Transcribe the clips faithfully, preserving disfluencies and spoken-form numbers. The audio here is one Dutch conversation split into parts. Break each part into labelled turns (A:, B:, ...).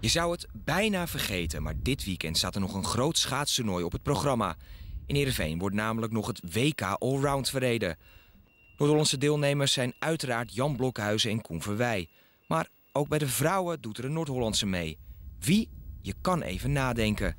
A: Je zou het bijna vergeten, maar dit weekend staat er nog een groot schaatstoernooi op het programma. In Heerenveen wordt namelijk nog het W K Allround verreden. Noord-Hollandse deelnemers zijn uiteraard Jan Blokhuizen en Koen Verwij. Maar ook bij de vrouwen doet er een Noord-Hollandse mee. Wie? Je kan even nadenken.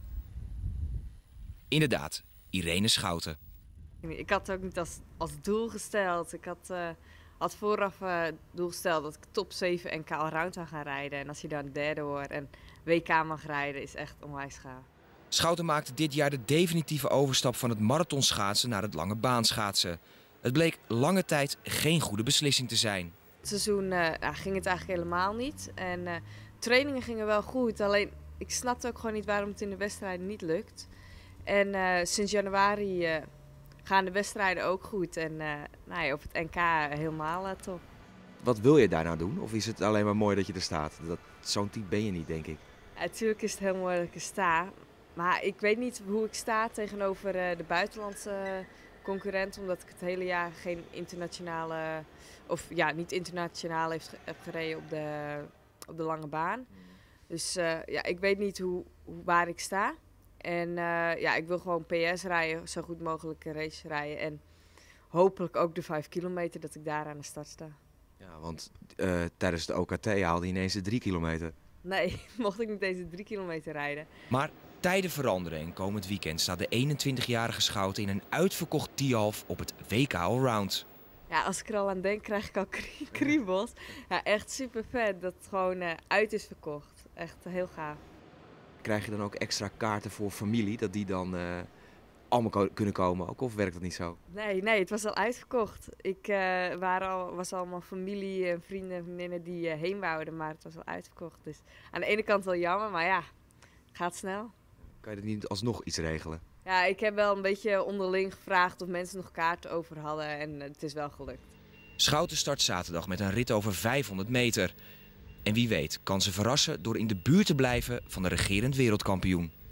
A: Inderdaad, Irene Schouten.
B: Ik had het ook niet als, als doel gesteld. Ik had, uh, had vooraf uh, doel gesteld dat ik top zeven N K Allround zou gaan rijden. En als je dan derde wordt en W K mag rijden, is echt onwijs gaaf. Schouten
A: maakte dit jaar de definitieve overstap van het marathonschaatsen naar het lange baanschaatsen. Het bleek lange tijd geen goede beslissing te zijn.
B: Het seizoen uh, nou, ging het eigenlijk helemaal niet. En uh, trainingen gingen wel goed. Alleen ik snapte ook gewoon niet waarom het in de wedstrijden niet lukt. En uh, sinds januari uh, gaan de wedstrijden ook goed. En uh, nou ja, op het N K helemaal uh, top.
A: Wat wil je daar nou doen? Of is het alleen maar mooi dat je er staat? Dat, zo'n type ben je niet, denk ik.
B: Ja, natuurlijk is het heel mooi dat ik er sta. Maar ik weet niet hoe ik sta tegenover uh, de buitenlandse concurrent. Omdat ik het hele jaar geen internationale, of ja, niet internationaal heeft, heb gereden op de, op de lange baan. Dus uh, ja, ik weet niet hoe, hoe, waar ik sta. En uh, ja, ik wil gewoon P S rijden, zo goed mogelijk een race rijden. En hopelijk ook de vijf kilometer dat ik daar aan de start sta.
A: Ja, want uh, tijdens de O K T haalde je ineens de drie kilometer.
B: Nee, mocht ik niet deze drie kilometer rijden.
A: Maar tijden veranderen en komend weekend staat de eenentwintigjarige Schouten in een uitverkocht Tialf op het W K Allround.
B: Ja, als ik er al aan denk, krijg ik al kriebels. Ja, echt super vet dat het gewoon uh, uit is verkocht. Echt heel gaaf.
A: Krijg je dan ook extra kaarten voor familie, dat die dan uh, allemaal ko kunnen komen ook, of werkt dat niet zo?
B: Nee, nee, het was al uitverkocht. Ik uh, waren al, was allemaal familie en vrienden en vriendinnen die uh, heen wouden, maar het was al uitverkocht. Dus aan de ene kant wel jammer, maar ja, het gaat snel.
A: Kan je er niet alsnog iets regelen?
B: Ja, ik heb wel een beetje onderling gevraagd of mensen nog kaarten over hadden en het is wel gelukt.
A: Schouten start zaterdag met een rit over vijfhonderd meter. En wie weet kan ze verrassen door in de buurt te blijven van de regerend wereldkampioen.